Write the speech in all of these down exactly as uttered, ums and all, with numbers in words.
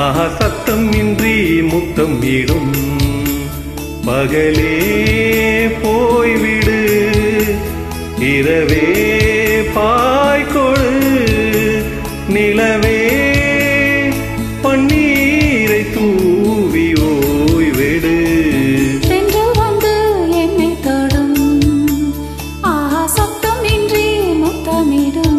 ஆஹா சத்தம் இன்றி முத்தம் இடும் பகலே போய்விடு இரவே பாய்கொடு நிலவே பன்னீரை தூவி ஓய்வெடு. தென்றல் வந்து என்னை தொடும் ஆஹா சத்தம் இன்றி முத்தமிடும்.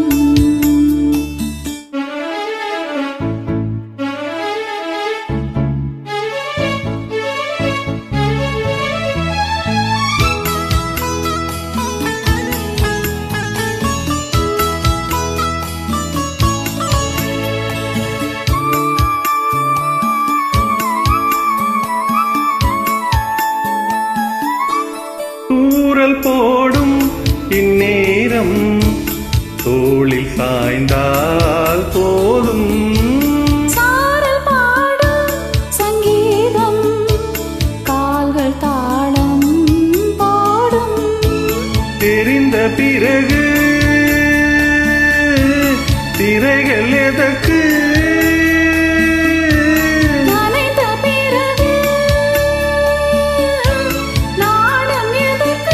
தூறல் போடும் இந்நேரம் தோளில் சாய்ந்தால் போதும். சாரல் பாடும் சங்கீதம் கால்கள் தாளம் பாடும். தெரிந்த பிறகு திரைகள் எதற்கு நனைந்த பிறகு நாணம் எதற்கு.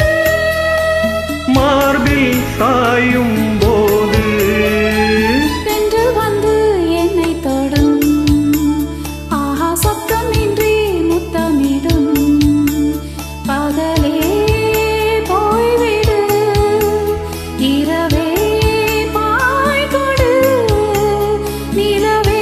மார்பில் சாயும் போது தென்றல் வந்து என்னை தொடும் ஆஹா சத்தம் இன்றி முத்தமிடும் பகலே போய்விடு இரவே பாய்கொடு நிலவே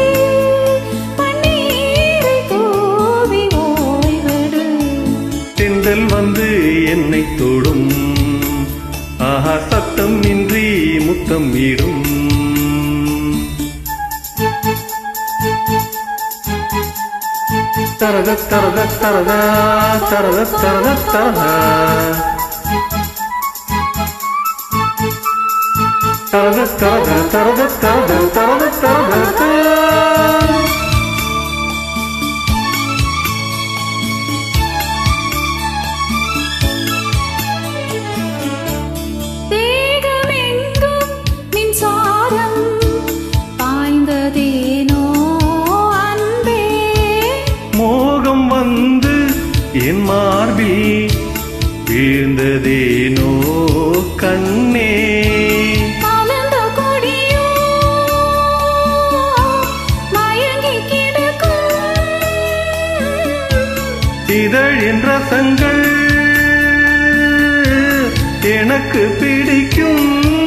பன்னீரை தூவி ஓய்வெடு. தென்றல் வந்து என்னை தொடும் ஆஹா சத்தம் இன்றி முத்தம் இடும். தரத தரத தரதா தரத தரத தரதா தரத தரத தரத தரத தரத தரத. தேகமெங்கும் மின்சாரம் பாய்ந்ததேனோ அன்பே. மோகம் வந்து என் மார்பில் வீழ்ந்ததேனோ கண்ணே. மலர்ந்த கொடியோ மயங்கி கிடக்கும். இதழின் ரசங்கள் எனக்கு பிடிக்கும்.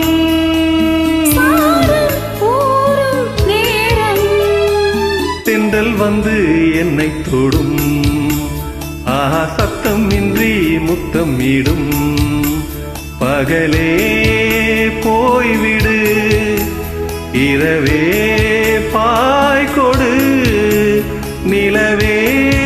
சாரல் ஊறும் நேரம் தென்றல் வந்து என்னை தொடும் ஆஹா சத்தம் இன்றி முத்தம் இடும் பகலே போய்விடு இரவே பாய்கொடு நிலவே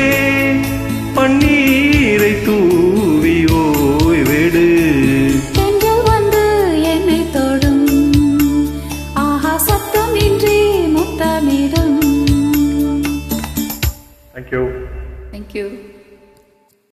பன்னீரை தூவி ஓய்வெடு. தென்றல் வந்து என்னை தொடும் ஆஹா சத்தம் இன்றி முத்தமிடும். Thank you. Thank you.